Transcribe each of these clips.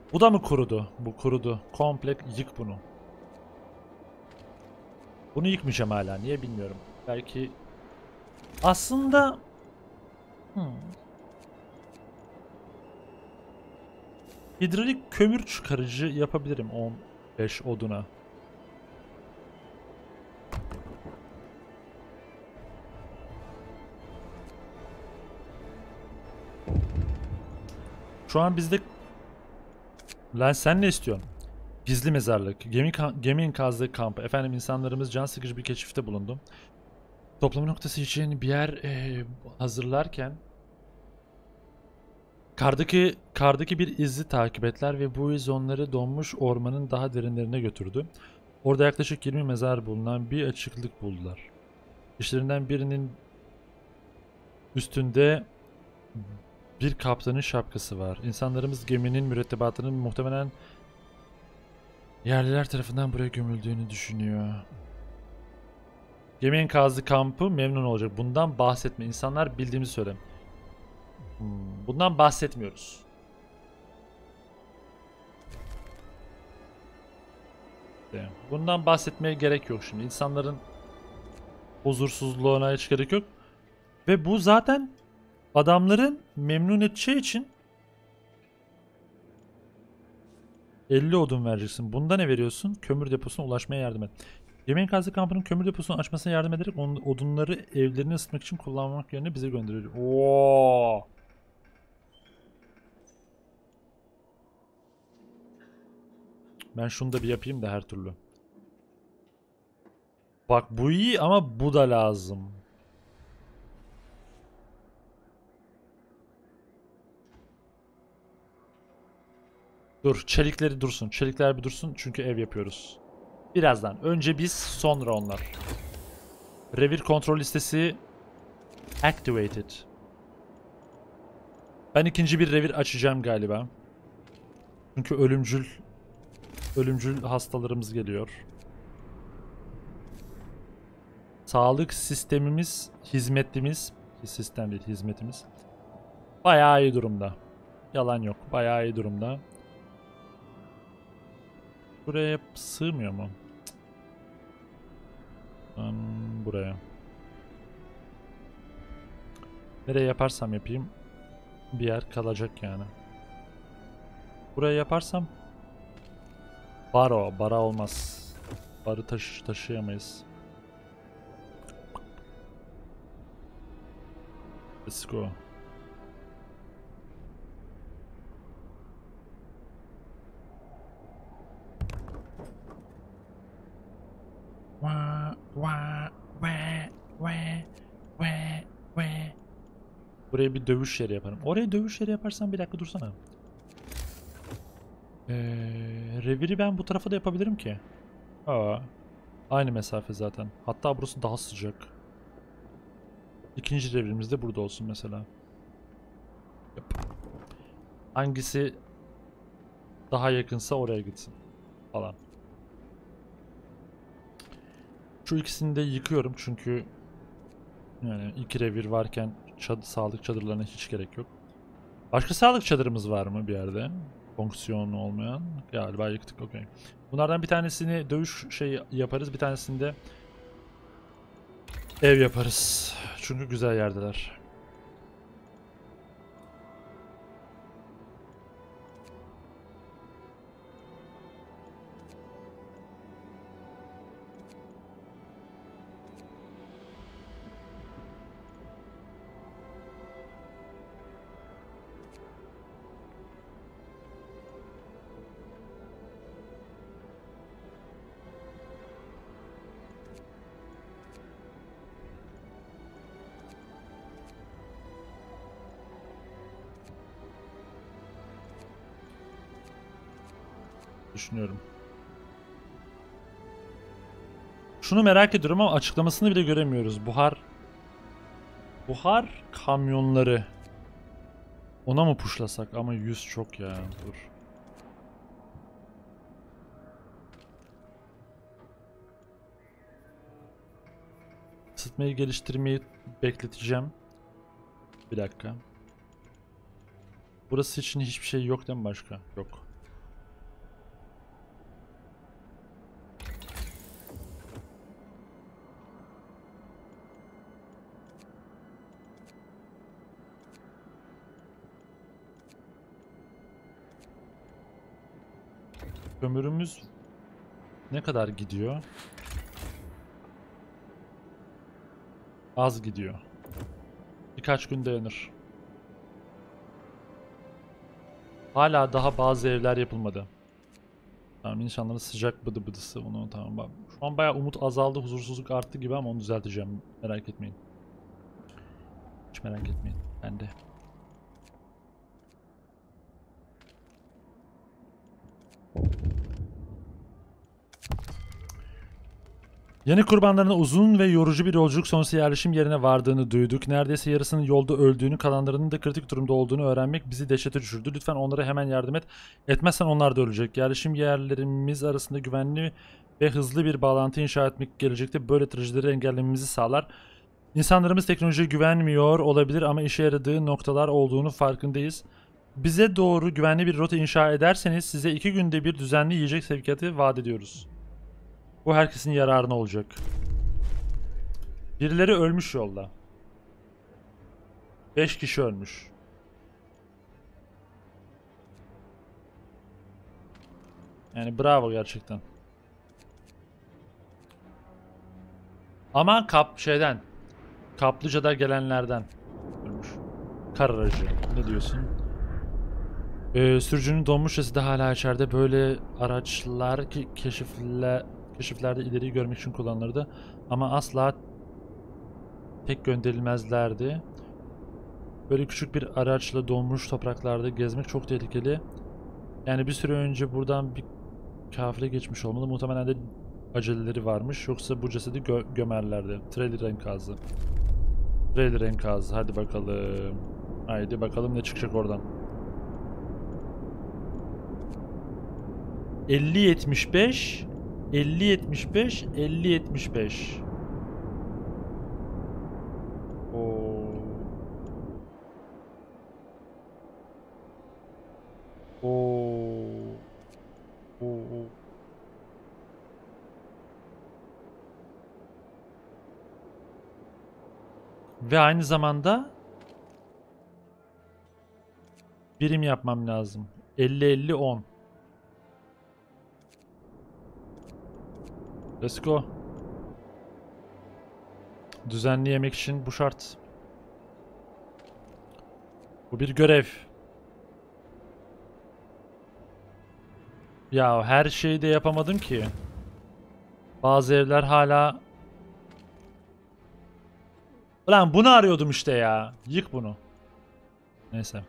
Bu da mı kurudu? Bu kurudu. Komple yık bunu. Bunu yıkmayacağım hala. Niye bilmiyorum. Belki aslında hidrolik kömür çıkarıcı yapabilirim 15 oduna. Şu an bizde... Lan sen ne istiyorsun? Gizli mezarlık, gemi enkazı kampı. Efendim insanlarımız can sıkıcı bir keşifte bulundu. Toplama noktası için bir yer hazırlarken kardaki bir izi takip ettiler ve bu iz onları donmuş ormanın daha derinlerine götürdü. Orada yaklaşık 20 mezar bulunan bir açıklık buldular. İşlerinden birinin üstünde bir kaptanın şapkası var. İnsanlarımız geminin mürettebatının muhtemelen yerliler tarafından buraya gömüldüğünü düşünüyor. Gemi enkazı kampı memnun olacak. Bundan bahsetme. İnsanlar bildiğimizi söyle. Bundan bahsetmiyoruz. Bundan bahsetmeye gerek yok şimdi. İnsanların huzursuzluğuna hiç gerek yok. Ve bu zaten adamların memnun edeceği için 50 odun vereceksin. Bunda ne veriyorsun? Kömür deposuna ulaşmaya yardım et. Gemi enkazı kampının kömür deposunu açmasına yardım ederek odunları evlerini ısıtmak için kullanmak yerine bize gönderiyor. Oo! Ben şunu da bir yapayım da her türlü. Bak bu iyi ama bu da lazım. Dur, çelikleri dursun. Çelikler bir dursun çünkü ev yapıyoruz. Birazdan. Önce biz, sonra onlar. Revir kontrol listesi activated. Ben ikinci bir revir açacağım galiba. Çünkü ölümcül hastalarımız geliyor. Sağlık sistemimiz, hizmetimiz, sistem değil hizmetimiz bayağı iyi durumda. Yalan yok, bayağı iyi durumda. Buraya sığmıyor mu? Buraya. Nereye yaparsam yapayım bir yer kalacak yani. Buraya yaparsam bara olmaz. Barı taşıyamayız. Let's go. Buraya bir dövüş yeri yaparım. Oraya dövüş yeri yaparsam bir dakika dursana. Reviri ben bu tarafa da yapabilirim ki. Aa, aynı mesafe zaten. Hatta burası daha sıcak. İkinci revirimiz de burada olsun mesela. Hangisi daha yakınsa oraya gitsin falan. Şu ikisini de yıkıyorum çünkü yani iki revir varken sağlık çadırlarına hiç gerek yok. Başka sağlık çadırımız var mı bir yerde? Fonksiyonu olmayan. Galiba yıktık, okey. Bunlardan bir tanesini dövüş şey yaparız, bir tanesini de ev yaparız. Çünkü güzel yerdeler. Düşünüyorum. Şunu merak ediyorum ama açıklamasını bile göremiyoruz. Buhar kamyonları. Ona mı puşlasak? Ama 100 çok ya. Dur. Isıtmayı geliştirmeyi bekleteceğim. Bir dakika. Burası için hiçbir şey yok değil mi başka? Yok. Kömürümüz ne kadar gidiyor? Az gidiyor. Birkaç gün dayanır. Hala daha bazı evler yapılmadı. Tamam, insanların sıcak bıdı bıdısı onu tamam bak. Şu an bayağı umut azaldı, huzursuzluk arttı gibi ama onu düzelteceğim. Merak etmeyin. Hiç merak etmeyin. Ben de. Yeni kurbanlarına uzun ve yorucu bir yolculuk sonrası yerleşim yerine vardığını duyduk. Neredeyse yarısının yolda öldüğünü, kalanlarının da kritik durumda olduğunu öğrenmek bizi dehşete düşürdü. Lütfen onlara hemen yardım et. Etmezsen onlar da ölecek. Yerleşim yerlerimiz arasında güvenli ve hızlı bir bağlantı inşa etmek gelecekte böyle trajedileri engellememizi sağlar. İnsanlarımız teknolojiye güvenmiyor olabilir ama işe yaradığı noktalar olduğunu farkındayız. Bize doğru güvenli bir rota inşa ederseniz size 2 günde bir düzenli yiyecek sevkiyatı vaat ediyoruz. Bu herkesin yararına olacak. Birileri ölmüş yolda. 5 kişi ölmüş. Yani bravo gerçekten. Ama Kaplıca'da gelenlerden ölmüş. Kar aracı. Ne diyorsun? Sürücünün donmuş cesedi hala içeride. Böyle araçlar ki keşiflerde ileriyi görmek için kullanılırdı. Ama asla tek gönderilmezlerdi. Böyle küçük bir araçla donmuş topraklarda gezmek çok tehlikeli. Yani bir süre önce buradan bir kafile geçmiş olmalı. Muhtemelen de aceleleri varmış. Yoksa bu cesedi gömerlerdi. Trailer enkazı. Trailer enkazı. Hadi bakalım. Haydi bakalım ne çıkacak oradan. 50-75 50-75 50-75 Oo. Oo. Oo. Ve aynı zamanda birim yapmam lazım. 50-50-10. Let's go. Düzenli yemek için bu şart. Bu bir görev. Ya her şeyi de yapamadım ki. Bazı evler hala... Ulan bunu arıyordum işte ya. Yık bunu. Neyse.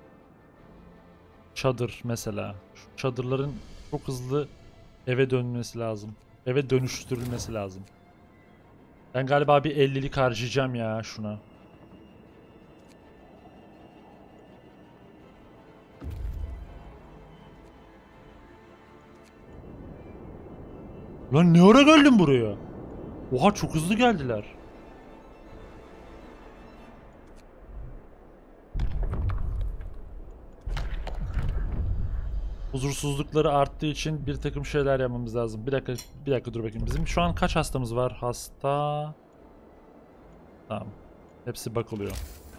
Çadır mesela. Şu çadırların çok hızlı eve dönmesi lazım. Eve dönüştürülmesi lazım. Ben galiba bir 50'lik harcayacağım ya şuna. Lan ne ara geldin buraya? Oha çok hızlı geldiler. Huzursuzlukları arttığı için bir takım şeyler yapmamız lazım. Bir dakika dur bakayım. Bizim şu an kaç hastamız var? Hasta. Tamam. Hepsi bakılıyor.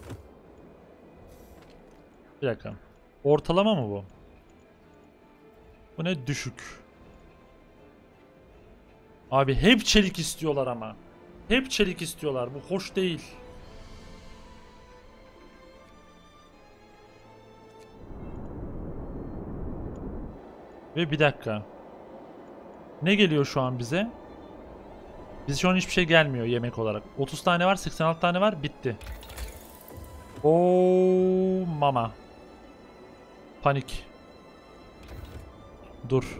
Bir dakika. Ortalama mı bu? Bu ne düşük. Abi hep çelik istiyorlar ama. Hep çelik istiyorlar. Bu hoş değil. Ve bir dakika. Ne geliyor şu an bize? Bize şu an hiçbir şey gelmiyor yemek olarak. 30 tane var, 86 tane var. Bitti. Oo mama. Panik. Dur.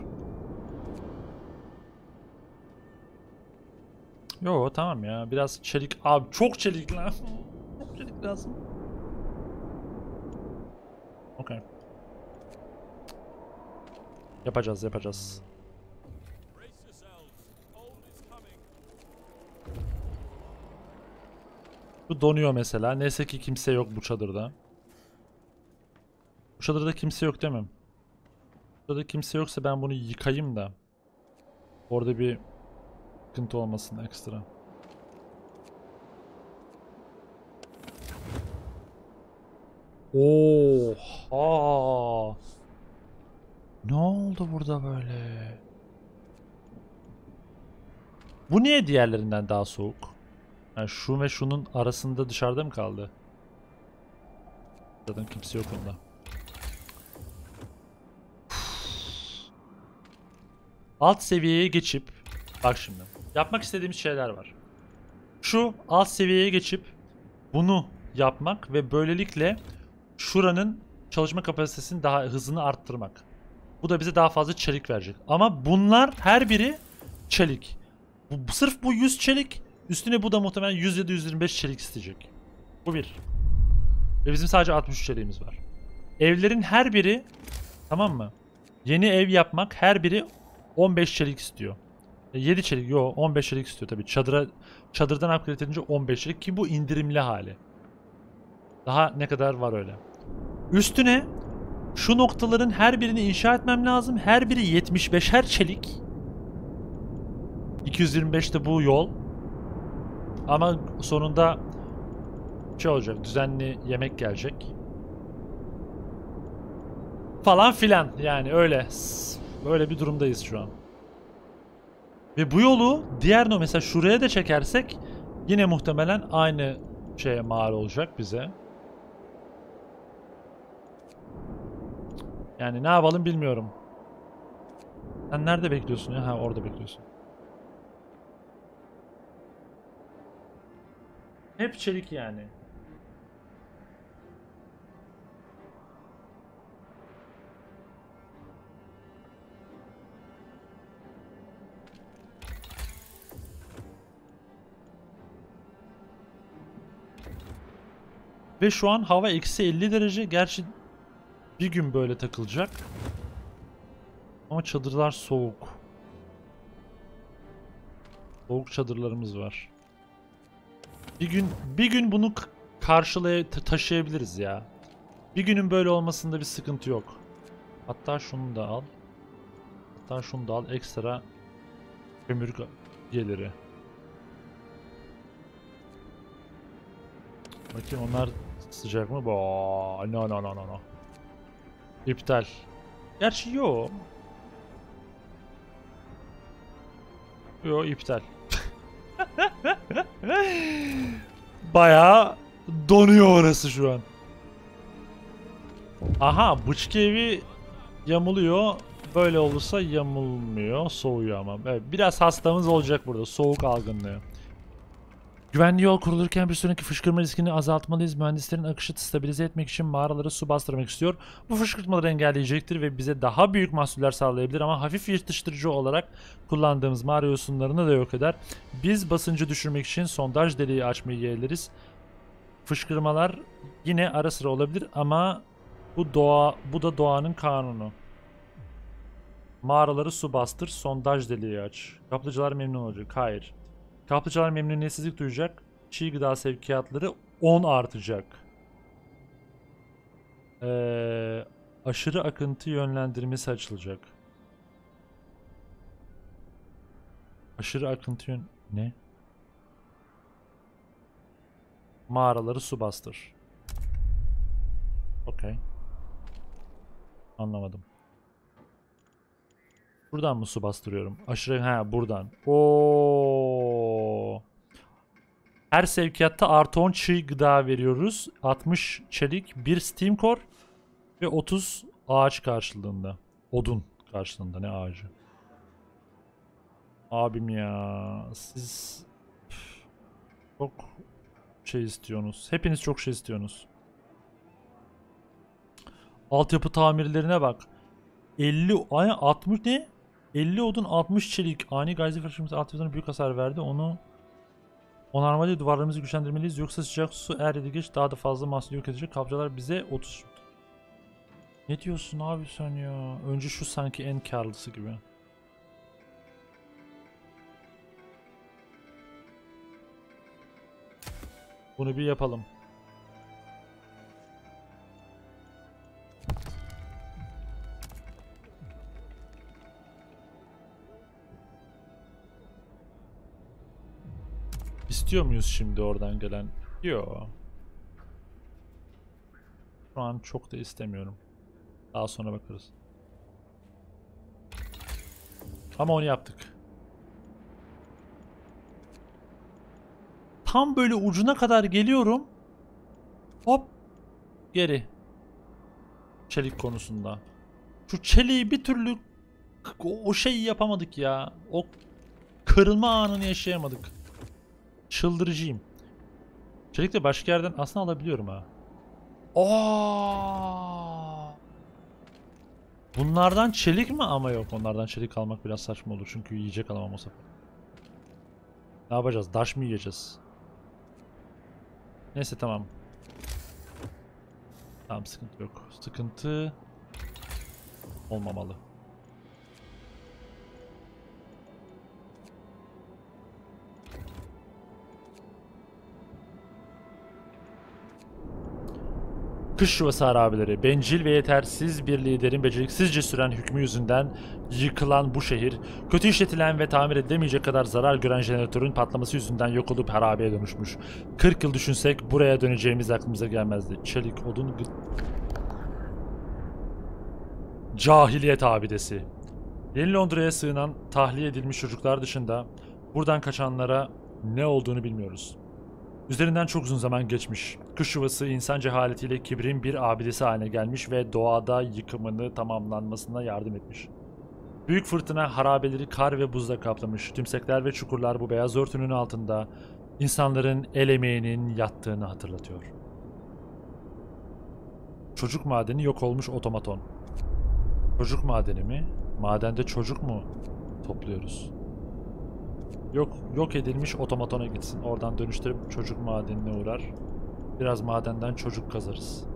Yo tamam ya. Biraz çelik. Abi çok çelik lan. Çok çelik lazım. Okay. Yapacağız. Bu donuyor mesela. Neyse ki kimse yok bu çadırda. Bu çadırda kimse yok değil mi? Bu çadırda kimse yoksa ben bunu yıkayayım da. Orada bir sıkıntı olmasın ekstra. Oha. Ne oldu burada böyle? Bu niye diğerlerinden daha soğuk? Yani şu ve şunun arasında dışarıda mı kaldı? Zaten kimse yok onda. Alt seviyeye geçip bak şimdi yapmak istediğimiz şeyler var. Şu alt seviyeye geçip bunu yapmak ve böylelikle şuranın çalışma kapasitesini daha hızını arttırmak. Bu da bize daha fazla çelik verecek. Ama bunlar her biri çelik. Sırf bu 100 çelik, üstüne bu da muhtemelen 100 ya da 125 çelik isteyecek. Bu bir. Ve bizim sadece 63 çeliğimiz var. Evlerin her biri, tamam mı? Yeni ev yapmak her biri 15 çelik istiyor. 7 çelik, yo 15 çelik istiyor tabii. Çadırdan upgrade edince 15 çelik ki bu indirimli hali. Daha ne kadar var öyle. Üstüne şu noktaların her birini inşa etmem lazım. Her biri 75'er çelik. 225 de bu yol. Ama sonunda şey olacak, düzenli yemek gelecek. Falan filan yani öyle. Böyle bir durumdayız şu an. Ve bu yolu diğer mesela şuraya da çekersek yine muhtemelen aynı şeye mal olacak bize. Yani ne yapalım bilmiyorum. Sen nerede bekliyorsun ya? Ha, orada bekliyorsun. Hep çelik yani. Ve şu an hava eksi 50 derece. Gerçi bir gün böyle takılacak. Ama çadırlar soğuk. Soğuk çadırlarımız var. Bir gün bunu taşıyabiliriz ya. Bir günün böyle olmasında bir sıkıntı yok. Hatta şunu da al. Hatta şunu da al. Ekstra kömür geliri. Bakayım onlar sıcak mı? No no no no no. İptal. Gerçi yo. Yo iptal. Bayağı donuyor orası şu an. Aha bıçkı evi yamuluyor. Böyle olursa yamulmuyor. Soğuyor ama. Evet, biraz hastamız olacak burada. Soğuk algınlığı. Güvenli yol kurulurken bir sonraki fışkırma riskini azaltmalıyız. Mühendislerin akışı stabilize etmek için mağaralara su bastırmak istiyor. Bu fışkırtmaları engelleyecektir ve bize daha büyük mahsuller sağlayabilir ama hafif yırtıştırıcı olarak kullandığımız mağara yosunlarını da yok eder. Biz basıncı düşürmek için sondaj deliği açmayı yeğleriz. Fışkırmalar yine ara sıra olabilir ama bu da doğanın kanunu. Mağaraları su bastır, sondaj deliği aç. Kaplıcalar memnun olacak. Hayır. Kaplıcalar memnuniyetsizlik duyacak. Çiğ gıda sevkiyatları 10 artacak. Aşırı akıntı yönlendirmesi açılacak. Aşırı akıntı ne? Mağaraları su bastır. Okey. Anlamadım. Buradan mı su bastırıyorum? Aşırı buradan. Oo. Her sevkiyatta artı 10 çiğ gıda veriyoruz. 60 çelik, 1 steam core ve 30 ağaç karşılığında. Odun karşılığında, ne ağacı? Abim ya siz çok şey istiyorsunuz. Hepiniz çok şey istiyorsunuz. Altyapı tamirlerine bak. 50 ay 60 ne? 50 odun 60 çelik. Ani gayzi fırçamız altyapılarına büyük hasar verdi. Onu onarmalı duvarlarımızı güçlendirmeliyiz. Yoksa sıcak su er ya da geç daha da fazla mahsul yok edecek. Kapçalar bize 30. Ne diyorsun abi sen ya? Önce şu sanki en karlısı gibi. Bunu bir yapalım. İstiyor muyuz şimdi oradan gelen? Yok. Şu an çok da istemiyorum. Daha sonra bakarız. Ama onu yaptık. Tam böyle ucuna kadar geliyorum. Hop. Geri. Çelik konusunda. Şu çeliği bir türlü o şeyi yapamadık ya. O kırılma anını yaşayamadık. Çıldırıcıyım. Çelik de başka yerden aslında alabiliyorum ha. Aa! Bunlardan çelik mi? Ama yok, onlardan çelik almak biraz saçma olur çünkü yiyecek alamam o sefer. Ne yapacağız? Daş mı yiyeceğiz? Neyse tamam. Tamam, sıkıntı yok. Sıkıntı olmamalı. Kış yuvası harabeleri. Bencil ve yetersiz bir liderin beceriksizce süren hükmü yüzünden yıkılan bu şehir, kötü işletilen ve tamir edilemeyecek kadar zarar gören jeneratörün patlaması yüzünden yok olup harabeye dönüşmüş. 40 yıl düşünsek buraya döneceğimiz aklımıza gelmezdi. Çelik, odun, cahiliyet abidesi. Yeni Londra'ya sığınan tahliye edilmiş çocuklar dışında buradan kaçanlara ne olduğunu bilmiyoruz. Üzerinden çok uzun zaman geçmiş. Kış yuvası insan cehaletiyle kibrin bir abidesi haline gelmiş ve doğada yıkımını tamamlanmasına yardım etmiş. Büyük fırtına harabeleri kar ve buzla kaplamış. Tümsekler ve çukurlar bu beyaz örtünün altında insanların el emeğinin yattığını hatırlatıyor. Çocuk madeni yok olmuş otomaton. Çocuk madeni mi? Madende çocuk mu topluyoruz? Yok edilmiş otomatona gitsin. Oradan dönüştürüp çocuk madenine uğrar. Biraz madenden çocuk kazarız.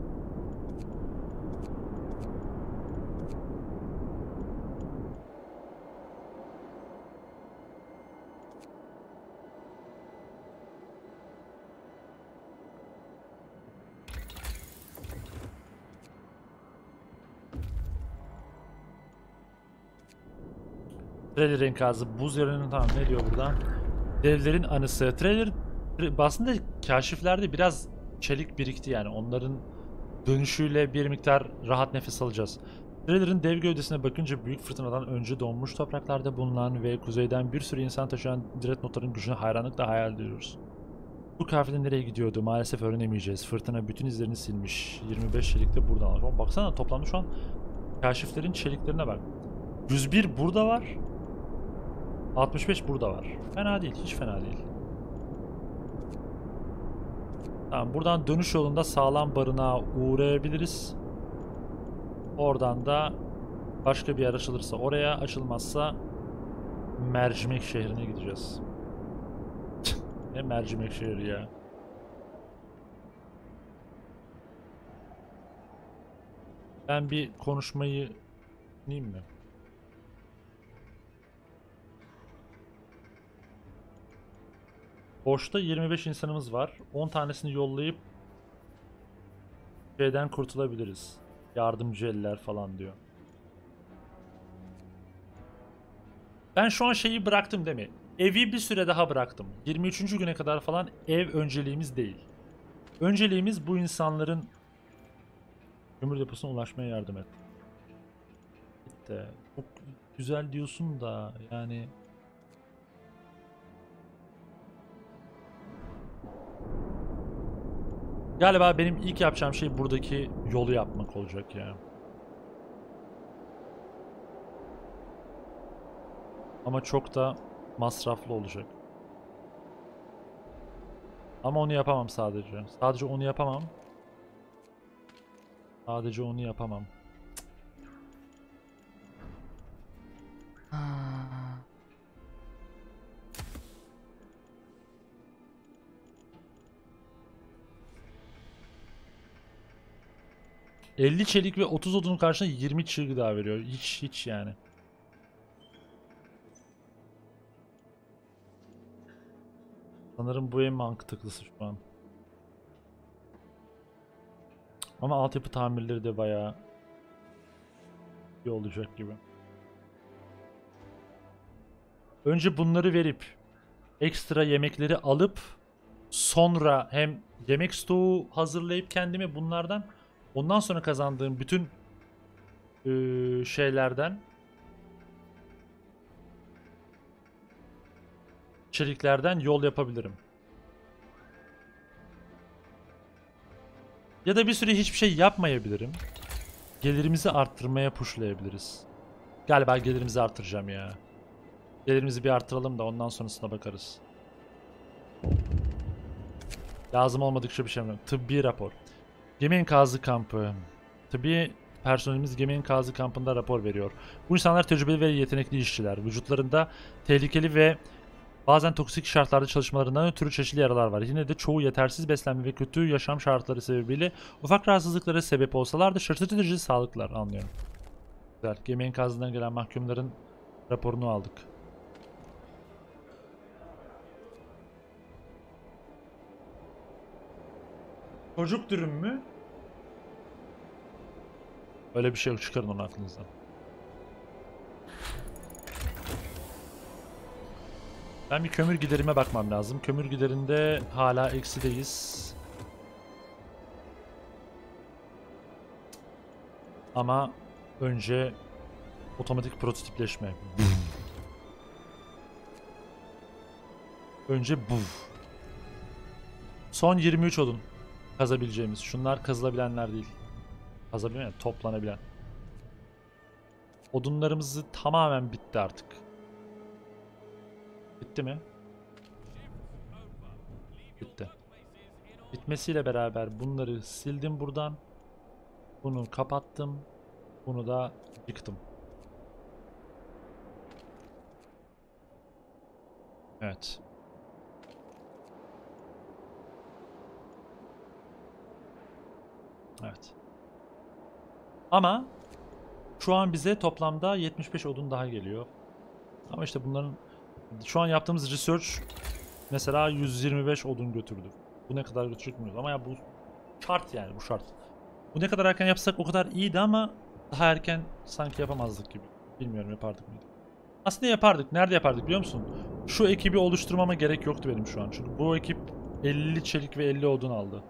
Trailer enkazı, buz yarının, tamam, ne diyor burada? Devlerin anısı. Trailer aslında kaşiflerde biraz çelik birikti yani. Onların dönüşüyle bir miktar rahat nefes alacağız. Trailer'ın dev gövdesine bakınca büyük fırtınadan önce donmuş topraklarda bulunan ve kuzeyden bir sürü insan taşıyan dreadnought'ların gücüne hayranlıkla hayal ediyoruz. Bu kafile nereye gidiyordu? Maalesef öğrenemeyeceğiz. Fırtına bütün izlerini silmiş. 25 çelik de buradan almış. Baksana, toplamda şu an kaşiflerin çeliklerine bak. 101 burada var. 65 burada var. Fena değil. Hiç fena değil. Tamam, buradan dönüş yolunda sağlam barınağa uğrayabiliriz. Oradan da başka bir yer açılırsa oraya, açılmazsa Mercimek şehrine gideceğiz. Ne Mercimek şehri ya. Ben bir konuşmayı dinleyeyim mi? Boşta 25 insanımız var. 10 tanesini yollayıp şeyden kurtulabiliriz. Yardımcı eller falan diyor. Ben şu an şeyi bıraktım değil mi? Evi bir süre daha bıraktım. 23. güne kadar falan ev önceliğimiz değil. Önceliğimiz bu insanların kömür deposuna ulaşmaya yardım et. İşte çok güzel diyorsun da yani... Galiba benim ilk yapacağım şey buradaki yolu yapmak olacak ya. Ama çok da masraflı olacak. Ama onu yapamam sadece. Sadece onu yapamam. Sadece onu yapamam. Ha. 50 çelik ve 30 odunun karşısında 20 çığ daha veriyor. Hiç yani. Sanırım bu en mantıklısı şu an. Ama altyapı tamirleri de bayağı iyi olacak gibi. Önce bunları verip ekstra yemekleri alıp sonra hem yemek stoğu hazırlayıp kendime bunlardan, ondan sonra kazandığım bütün şeylerden çeliklerden yol yapabilirim. Ya da bir süre hiçbir şey yapmayabilirim. Gelirimizi arttırmaya pushlayabiliriz. Galiba gelirimizi arttıracağım ya. Gelirimizi bir arttıralım da ondan sonrasına bakarız. Lazım olmadıkça bir şey mi? Tıbbi rapor. Gemi enkazı kampı. Tıbbi personelimiz gemi enkazı kampında rapor veriyor. Bu insanlar tecrübeli ve yetenekli işçiler. Vücutlarında tehlikeli ve bazen toksik şartlarda çalışmalarından ötürü çeşitli yaralar var. Yine de çoğu yetersiz beslenme ve kötü yaşam şartları sebebiyle ufak rahatsızlıklara sebep olsalar da şaşırtıcı sağlıklar, anlıyorum. Güzel. Gemi enkazından gelen mahkumların raporunu aldık. Çocuk dürüm mü? Öyle bir şey yok, çıkarın onu aklınızdan. Ben bir kömür giderime bakmam lazım. Kömür giderinde hala eksideyiz. Ama önce otomatik prototipleşme. Önce bu. Son 23 odun kazabileceğimiz. Şunlar kazılabilenler değil. Kazabilen, yani toplanabilen. Odunlarımızı tamamen bitti artık. Bitti mi? Bitti. Bitmesiyle beraber bunları sildim buradan. Bunu kapattım. Bunu da yıktım. Evet. Evet. Ama şu an bize toplamda 75 odun daha geliyor. Ama işte bunların şu an yaptığımız research mesela 125 odun götürdü. Bu ne kadar götürecek bilmiyoruz ama ya bu şart, yani bu şart. Bu ne kadar erken yapsak o kadar iyiydi ama daha erken sanki yapamazdık gibi. Bilmiyorum, yapardık mıydı? Aslında yapardık. Nerede yapardık biliyor musun? Şu ekibi oluşturmama gerek yoktu benim şu an. Çünkü bu ekip 50 çelik ve 50 odun aldı.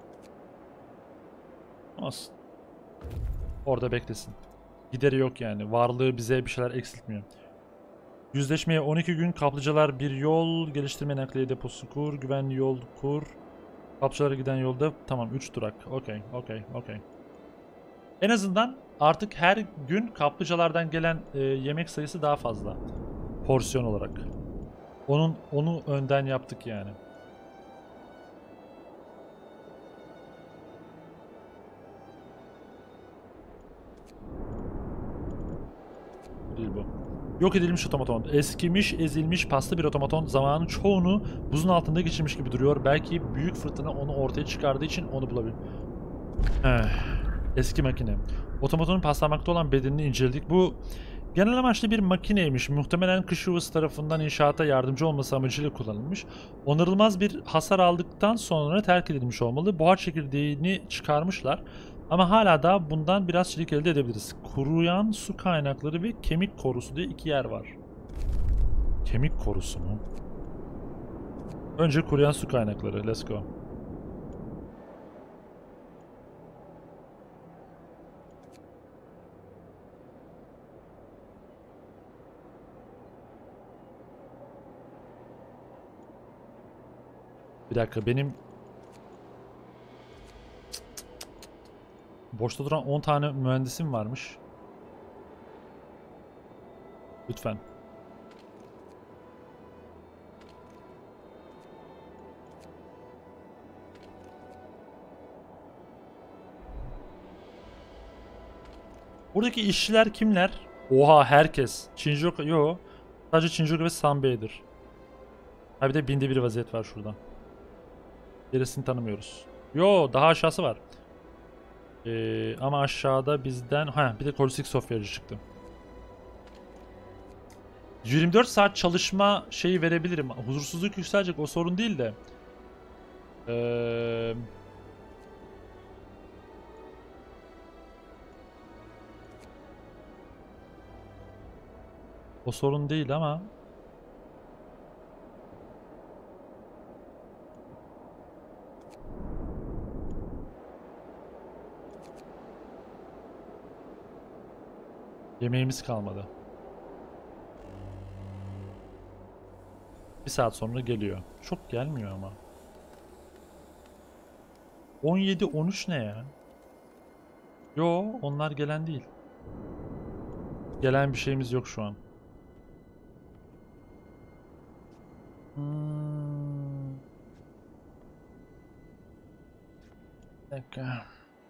Olsun. Orada beklesin. Gideri yok yani. Varlığı bize bir şeyler eksiltmiyor. Yüzleşmeye 12 gün, kaplıcalar bir yol, geliştirme nakliye deposu kur, güvenli yol kur. Kaplıcalara giden yolda tamam 3 durak. Okey, okey, okey. En azından artık her gün kaplıcalardan gelen yemek sayısı daha fazla. Porsiyon olarak. Onu önden yaptık yani. Değil bu. Yok edilmiş otomaton. Eskimiş, ezilmiş, paslı bir otomaton. Zamanın çoğunu buzun altında geçirmiş gibi duruyor. Belki büyük fırtına onu ortaya çıkardığı için onu bulabilir. Eski makine. Otomatonun paslanmakta olan bedenini inceledik. Bu genel amaçlı bir makineymiş. Muhtemelen kış yuvası tarafından inşaata yardımcı olması amacıyla kullanılmış. Onarılmaz bir hasar aldıktan sonra terk edilmiş olmalı. Buhar çekirdeğini çıkarmışlar. Ama hala da bundan biraz çelik elde edebiliriz. Kuruyan su kaynakları ve kemik korusu diye 2 yer var. Kemik korusu mu? Önce kuruyan su kaynakları. Let's go. Bir dakika, benim boşta duran 10 tane mühendisim varmış. Lütfen. Buradaki işçiler kimler? Oha, herkes. Shinjuku, yo. Sadece Shinjuku ve Sanbei'dir. Ha bir de binde bir vaziyet var şurada. Gerisini tanımıyoruz. Yo, daha aşağısı var. Ama aşağıda bizden... Ha bir de Korsik Sofyacı çıktı. 24 saat çalışma şeyi verebilirim. Huzursuzluk yükselecek, o sorun değil de. Ee, O sorun değil ama yemeğimiz kalmadı. Bir saat sonra geliyor. Çok gelmiyor ama. 17-13 ne ya? Yo, onlar gelen değil. Gelen bir şeyimiz yok şu an. Bir dakika.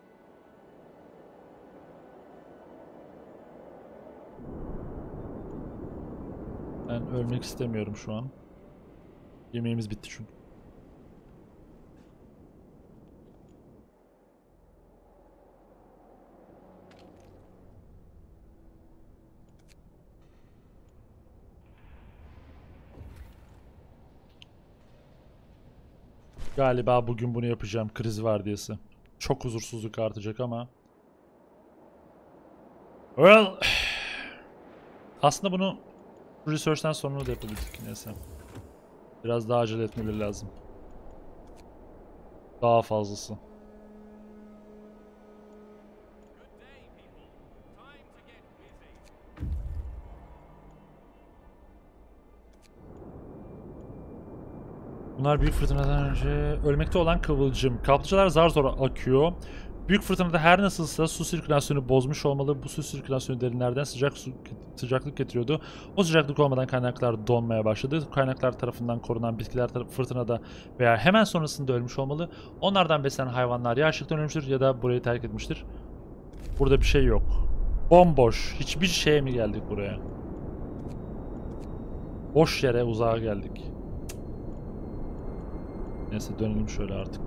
Ben ölmek istemiyorum şu an. Yemeğimiz bitti çünkü. Galiba bugün bunu yapacağım. Kriz vardiyası. Çok huzursuzluk artacak ama. Well. Aslında bunu research'ten sonra da yapabildik neyse. Biraz daha acele etmeleri lazım. Daha fazlası. Bunlar büyük fırtınadan önce ölmekte olan kıvılcım. Kaplıcalar zar zor akıyor. Büyük fırtınada her nasılsa su sirkülasyonu bozmuş olmalı. Bu su sirkülasyonu derinlerden sıcaklık getiriyordu. O sıcaklık olmadan kaynaklar donmaya başladı. Kaynaklar tarafından korunan bitkiler fırtınada veya hemen sonrasında ölmüş olmalı. Onlardan beslenen hayvanlar ya açlıktan ölmüştür ya da burayı terk etmiştir. Burada bir şey yok. Bomboş. Hiçbir şeye mi geldik buraya? Boş yere uzağa geldik. Neyse dönelim şöyle artık.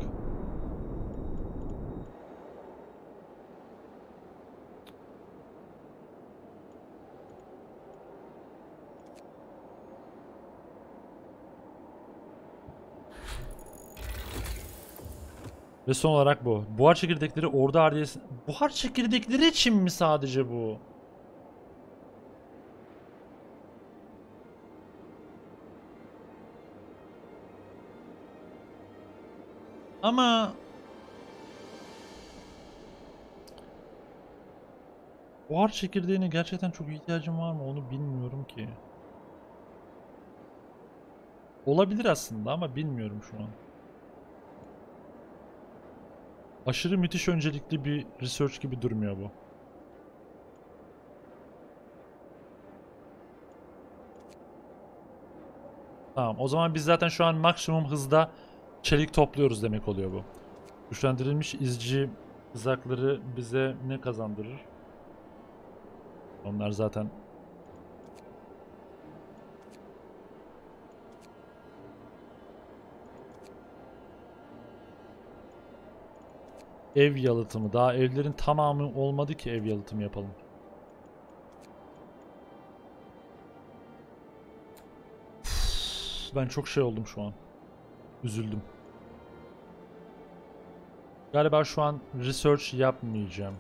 Ve son olarak bu. Buhar çekirdekleri ordu ardiyesi... Buhar çekirdekleri için mi sadece bu? Ama... Buhar çekirdeğine gerçekten çok ihtiyacım var mı onu bilmiyorum ki. Olabilir aslında ama bilmiyorum şu an. Aşırı müthiş öncelikli bir research gibi durmuyor bu. Tamam, o zaman biz zaten şu an maksimum hızda çelik topluyoruz demek oluyor bu. Güçlendirilmiş izci kızakları bize ne kazandırır? Onlar zaten ev yalıtımı. Daha evlerin tamamı olmadı ki ev yalıtımı yapalım. Ben çok şey oldum şu an. Üzüldüm. Galiba şu an research yapmayacağım.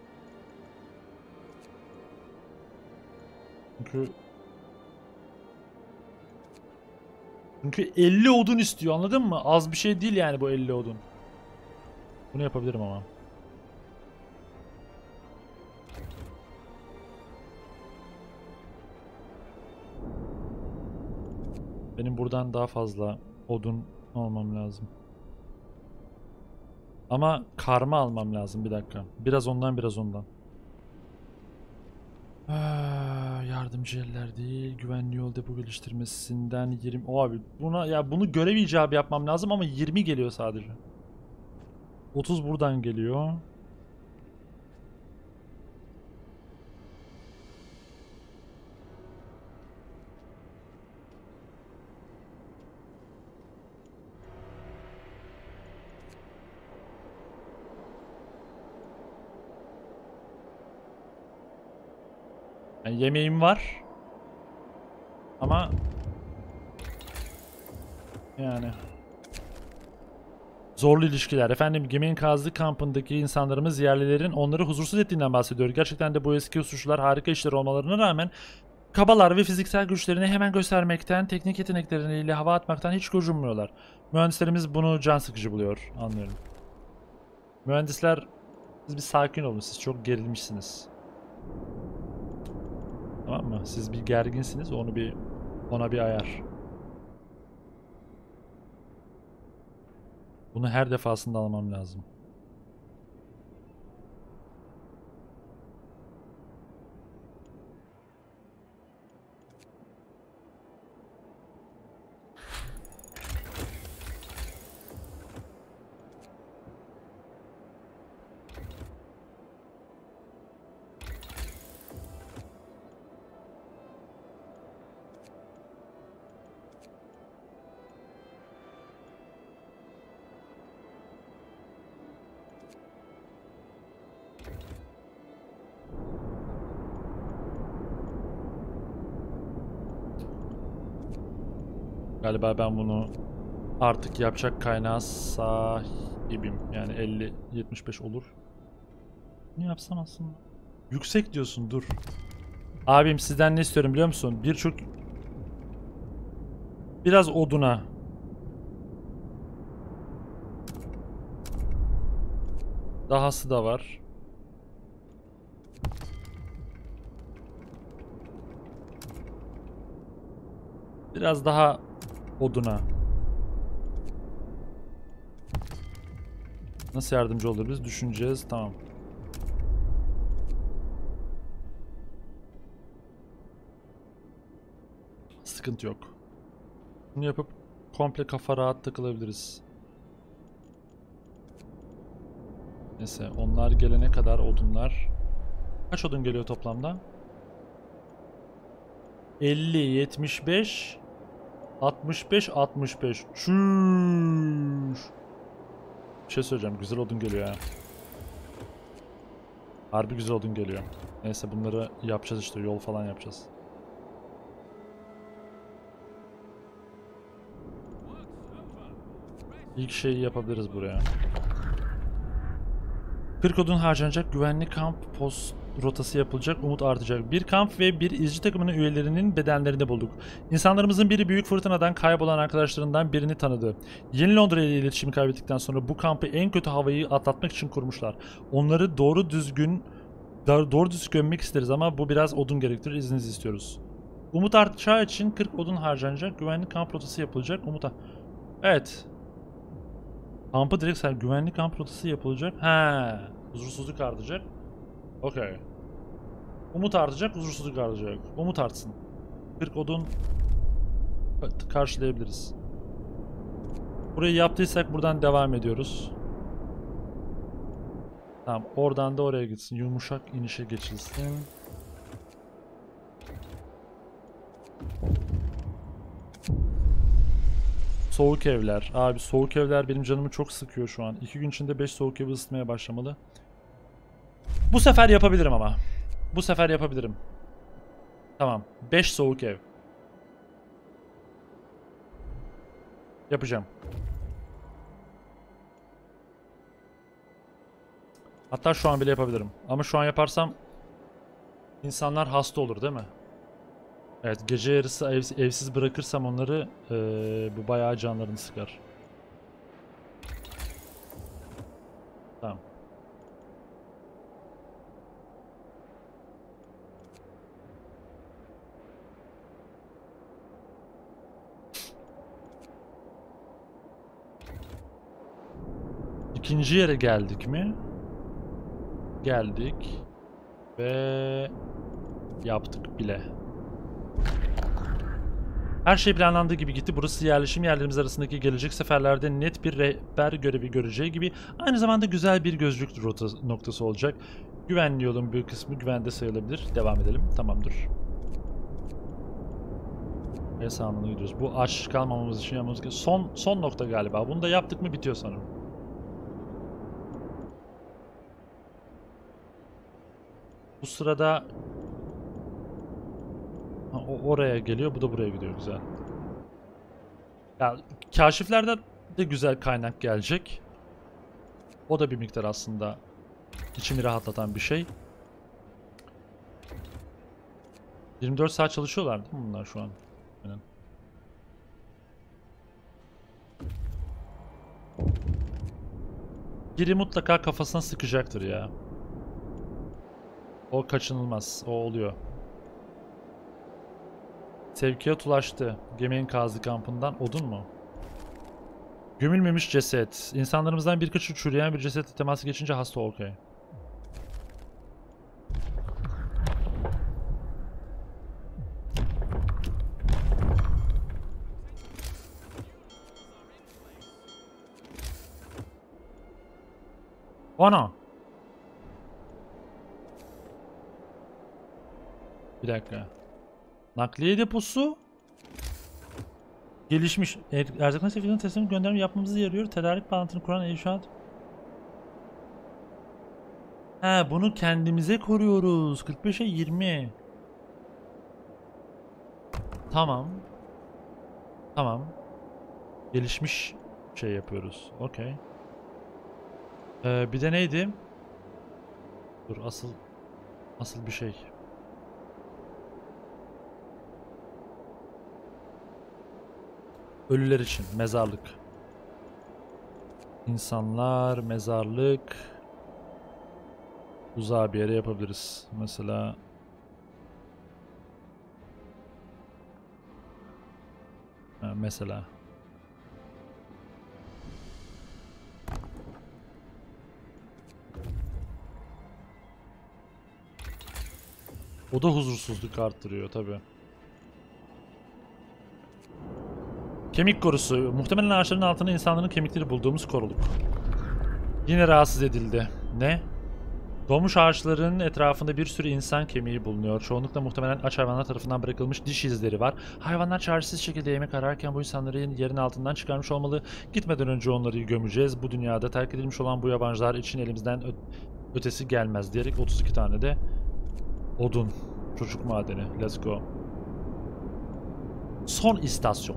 Çünkü 50 odun istiyor, anladın mı? Az bir şey değil yani bu 50 odun. Bunu yapabilirim ama. Benim buradan daha fazla odun almam lazım. Ama karma almam lazım, bir dakika. Biraz ondan biraz ondan. Yardımcı eller değil. Güvenli yol depo geliştirmesinden 20. O abi buna ya bunu görev icabı yapmam lazım ama 20 geliyor sadece. 30 buradan geliyor. Yani yemeğim var. Ama yani zorlu ilişkiler. Efendim geminin kazı kampındaki insanlarımız yerlilerin onları huzursuz ettiğinden bahsediyor. Gerçekten de bu eski suçlular harika işler olmalarına rağmen kabalar ve fiziksel güçlerini hemen göstermekten, teknik yetenekleriyle hava atmaktan hiç gocunmuyorlar. Mühendislerimiz bunu can sıkıcı buluyor. Anlıyorum. Mühendisler, siz bir sakin olun. Siz çok gerilmişsiniz. Tamam mı? Siz bir gerginsiniz. Ona bir ayar. Bunu her defasında almam lazım. Galiba ben bunu artık yapacak kaynağa sahibim. Yani 50-75 olur. Ne yapsam aslında? Yüksek diyorsun, dur. Abim sizden ne istiyorum biliyor musun? Biraz oduna. Dahası da var. Biraz daha oduna. Nasıl yardımcı oluruz? Düşüneceğiz. Tamam. Sıkıntı yok. Bunu yapıp komple kafa rahat takılabiliriz. Neyse, onlar gelene kadar odunlar. Kaç odun geliyor toplamda? 50, 75, 65, 65. Çüş. Bir şey söyleyeceğim. Güzel odun geliyor ha. Harbi güzel odun geliyor. Neyse, bunları yapacağız işte. Yol falan yapacağız. İlk şeyi yapabiliriz buraya. 40 odun harcanacak. Güvenli kamp post rotası yapılacak. Umut artacak. Bir kamp ve bir izci takımının üyelerinin bedenlerini bulduk. İnsanlarımızın biri büyük fırtınadan kaybolan arkadaşlarından birini tanıdı. Yeni Londra ile iletişimi kaybettikten sonra bu kampı en kötü havayı atlatmak için kurmuşlar. Onları doğru düz gömmek isteriz ama bu biraz odun gerektirir. İzninizi istiyoruz. Umut artacağı için 40 odun harcanacak. Güvenli kamp rotası yapılacak. Evet. Kampı direkt güvenlik kamp rotası yapılacak. He. Huzursuzluk artacak. Okey. Umut artacak, huzursuzluk artacak. Umut artsın. 40 odun karşılayabiliriz. Burayı yaptıysak buradan devam ediyoruz. Tamam, oradan da oraya gitsin. Yumuşak inişe geçilsin. Soğuk evler. Abi soğuk evler benim canımı çok sıkıyor şu an. 2 gün içinde 5 soğuk evi ısıtmaya başlamalı. Bu sefer yapabilirim ama. Bu sefer yapabilirim. Tamam. 5 soğuk ev. Yapacağım. Hatta şu an bile yapabilirim. Ama şu an yaparsam insanlar hasta olur değil mi? Evet, gece yarısı evsiz bırakırsam onları bu bayağı canlarını sıkar. Tamam. İkinci yere geldik mi? Geldik. Ve yaptık bile. Her şey planlandığı gibi gitti. Burası yerleşim yerlerimiz arasındaki gelecek seferlerde net bir rehber görevi göreceği gibi aynı zamanda güzel bir gözcülük noktası olacak. Güvenli yolun bir kısmı güvende sayılabilir. Devam edelim. Tamamdır. Ve sağlamına gidiyoruz. Bu aç kalmamamız için yapmamız gerekiyor. Son nokta galiba. Bunu da yaptık mı bitiyor sanırım. Bu sırada oraya geliyor. Bu da buraya gidiyor. Güzel. Ya, kaşiflerden de güzel kaynak gelecek. O da bir miktar aslında içimi rahatlatan bir şey. 24 saat çalışıyorlar değil mi bunlar şu an? Aynen. Biri mutlaka kafasına sıkacaktır ya. O kaçınılmaz. O oluyor. Sevkiyat ulaştı. Gemi enkazı kampından odun mu? Gömülmemiş ceset. İnsanlarımızdan birkaçı çürüyen bir cesetle teması geçince hasta okey. Ana. Bir dakika. Nakliye deposu. Gelişmiş. Erzakların sevkiyatının teslim gönderme yapmamızı yarıyor. Tedarik bağlantını kuran inşaat. He, bunu kendimize koruyoruz. 45'e 20. Tamam. Tamam. Gelişmiş şey yapıyoruz. Okey. Bir de neydi? Dur, asıl bir şey. Ölüler için mezarlık. İnsanlar, mezarlık. Uzağa bir yere yapabiliriz. Mesela mesela o da huzursuzluk arttırıyor tabi. Kemik korusu. Muhtemelen ağaçların altında insanların kemikleri bulduğumuz koruluk. Yine rahatsız edildi. Ne? Doğmuş ağaçların etrafında bir sürü insan kemiği bulunuyor. Çoğunlukla muhtemelen aç hayvanlar tarafından bırakılmış diş izleri var. Hayvanlar çaresiz şekilde yemek ararken bu insanları yerin altından çıkarmış olmalı. Gitmeden önce onları gömeceğiz. Bu dünyada terk edilmiş olan bu yabancılar için elimizden ötesi gelmez diyerek 32 tane de odun. Çocuk madeni. Let's go. Son istasyon.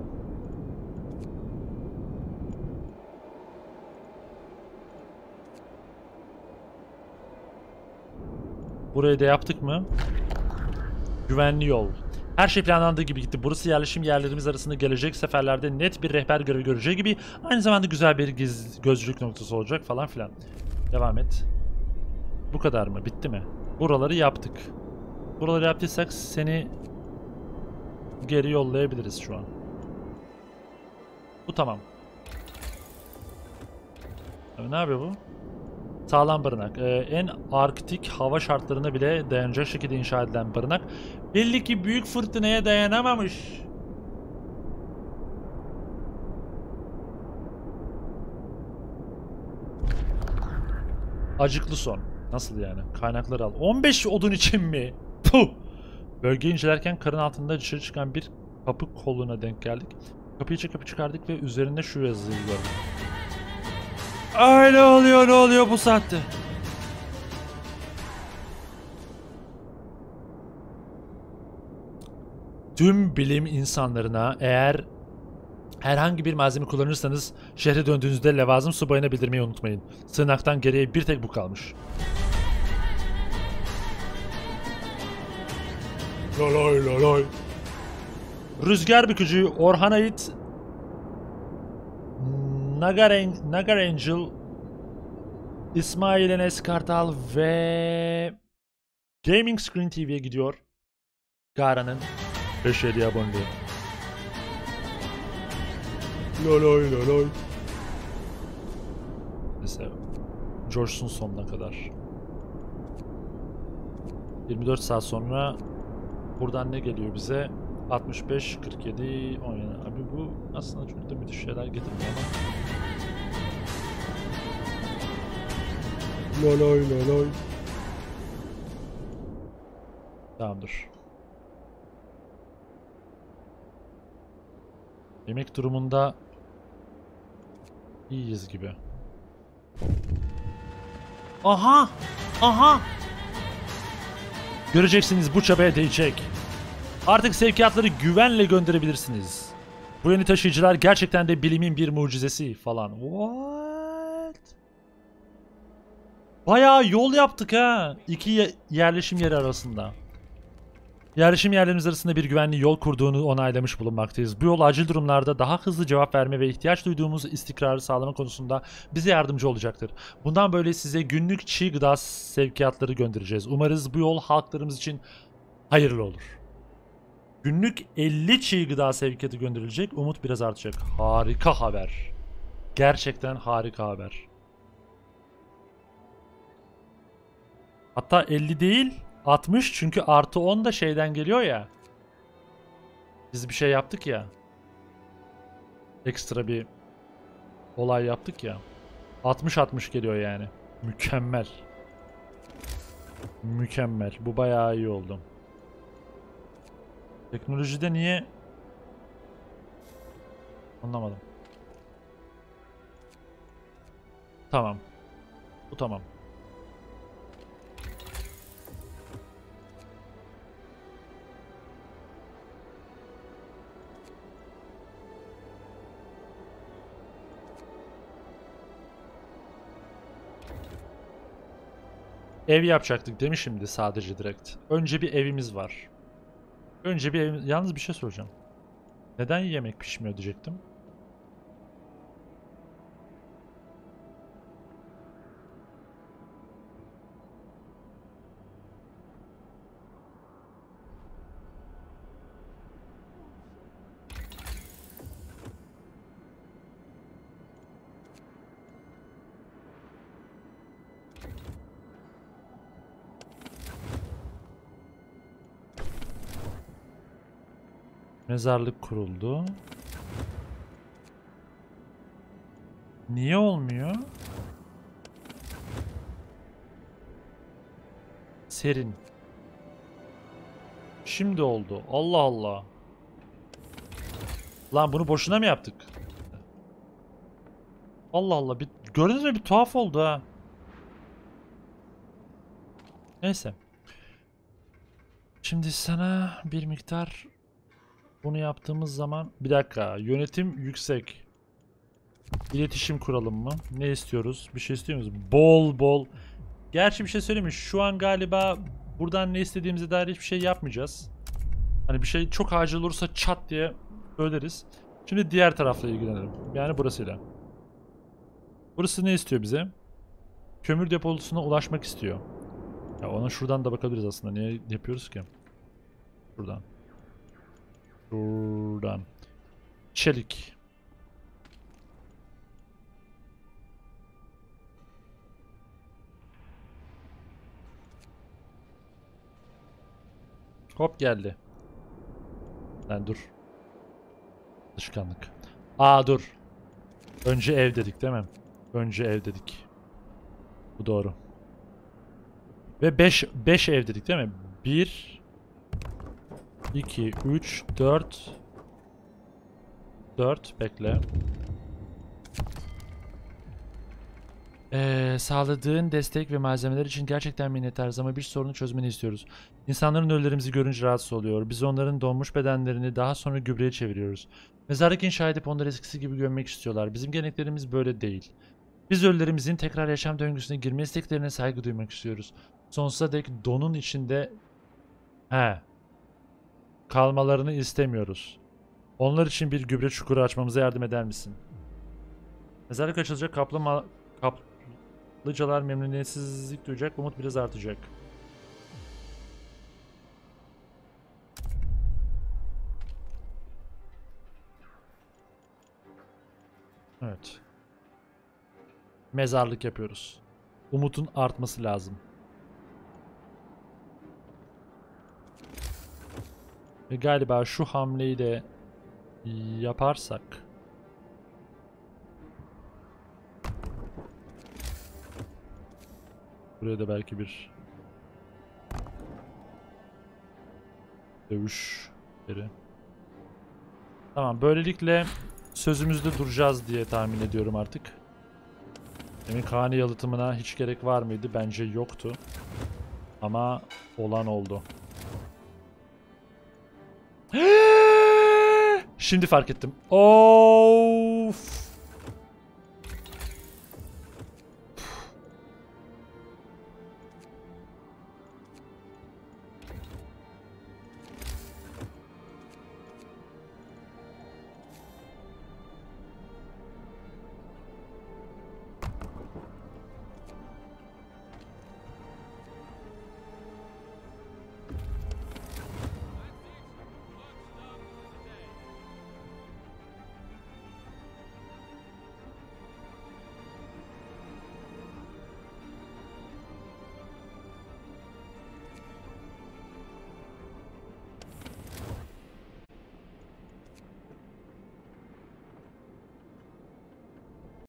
Burayı da yaptık mı? Güvenli yol. Her şey planlandığı gibi gitti. Burası yerleşim yerlerimiz arasında gelecek seferlerde net bir rehber görevi göreceği gibi aynı zamanda güzel bir gözcülük noktası olacak falan filan. Devam et. Bu kadar mı? Bitti mi? Buraları yaptık. Buraları yaptıysak seni geri yollayabiliriz şu an. Bu tamam. Ne yapıyor bu? Sağlam barınak. En arktik hava şartlarına bile dayanacak şekilde inşa edilen barınak. Belli ki büyük fırtınaya dayanamamış. Acıklı son. Nasıl yani? Kaynakları al. 15 odun için mi? Puh! Bölgeyi incelerken karın altında dışarı çıkan bir kapı koluna denk geldik. Kapıyı çekip çıkardık ve üzerinde şu yazıyı gördük. Ay, ne oluyor bu saatte? Tüm bilim insanlarına, eğer herhangi bir malzeme kullanırsanız şehre döndüğünüzde levazım subayına bildirmeyi unutmayın. Sığınaktan geriye bir tek bu kalmış. Loloy loloy. Rüzgar bükücü, Orhanait, Nagar Angel, İsmail Enes Kartal ve Gaming Screen TV'ye gidiyor. Gara'nın 5-7 aboneliği. Loloy loloy. Neyse. Coşsun sonuna kadar. 24 saat sonra buradan ne geliyor bize? 65, 47, 17. Abi bu aslında çok da müthiş şeyler getirmiyor ama. Loloy loloy. Tamamdır. Yemek durumunda iyiyiz gibi. Aha! Aha! Göreceksiniz, bu çabaya değecek. Artık sevkiyatları güvenle gönderebilirsiniz. Bu yeni taşıyıcılar gerçekten de bilimin bir mucizesi falan. What? Bayağı yol yaptık ha. İki yerleşim yeri arasında. Yerleşim yerlerimiz arasında bir güvenli yol kurduğunu onaylamış bulunmaktayız. Bu yol acil durumlarda daha hızlı cevap verme ve ihtiyaç duyduğumuz istikrarı sağlama konusunda bize yardımcı olacaktır. Bundan böyle size günlük çiğ gıda sevkiyatları göndereceğiz. Umarız bu yol halklarımız için hayırlı olur. Günlük 50 çiğ gıda sevkiyatı gönderilecek. Umut biraz artacak. Harika haber. Gerçekten harika haber. Hatta 50 değil 60 çünkü artı 10 da şeyden geliyor ya. Biz bir şey yaptık ya. Ekstra bir olay yaptık ya. 60-60 geliyor yani. Mükemmel. Mükemmel. Bu bayağı iyi oldu. Teknolojide niye? Anlamadım. Tamam. Bu tamam. Ev yapacaktık değil mi şimdi sadece direkt? Önce bir evimiz var. Önce bir evimiz... Yalnız bir şey soracağım. Neden yemek pişmiyor diyecektim. Mezarlık kuruldu. Niye olmuyor? Serin. Şimdi oldu. Allah Allah. Lan bunu boşuna mı yaptık? Allah Allah. Gördünüz mü bir tuhaf oldu ha. Neyse. Şimdi sana bir miktar bunu yaptığımız zaman bir dakika. Yönetim yüksek. İletişim kuralım mı? Ne istiyoruz? Bir şey istiyor muyuz? Bol bol. Gerçi bir şey söyleyeyim mi? Şu an galiba buradan ne istediğimize dair hiçbir şey yapmayacağız. Hani bir şey çok acil olursa çat diye söyleriz. Şimdi diğer tarafla ilgilenelim. Yani burasıyla. Burası ne istiyor bize? Kömür deposuna ulaşmak istiyor. Ya ona şuradan da bakabiliriz aslında. Niye yapıyoruz ki? Şuradan. Şuradan. Çelik. Hop geldi. Lan dur. Alışkanlık. Aa dur. Önce ev dedik değil mi? Önce ev dedik. Bu doğru. Ve 5 ev dedik değil mi? 1 2 3 4 bekle. Sağladığın destek ve malzemeler için gerçekten minnettarız ama bir sorunu çözmeni istiyoruz. İnsanların ölülerimizi görünce rahatsız oluyor. Biz onların donmuş bedenlerini daha sonra gübreye çeviriyoruz. Mezarlık inşa edip onları eskisi gibi gömmek istiyorlar. Bizim geleneklerimiz böyle değil. Biz ölülerimizin tekrar yaşam döngüsüne girme isteklerine saygı duymak istiyoruz. Sonsuza dek donun içinde kalmalarını istemiyoruz. Onlar için bir gübre çukuru açmamıza yardım eder misin? Mezarlık açılacak, kaplıcalar memnuniyetsizlik duyacak, umut biraz artacak. Evet. Mezarlık yapıyoruz. Umutun artması lazım. Ve galiba şu hamleyi de yaparsak buraya da belki bir dövüş yeri. Tamam, böylelikle sözümüzde duracağız diye tahmin ediyorum artık. Demin kani yalıtımına hiç gerek var mıydı? Bence yoktu. Ama olan oldu. Şimdi fark ettim. Of.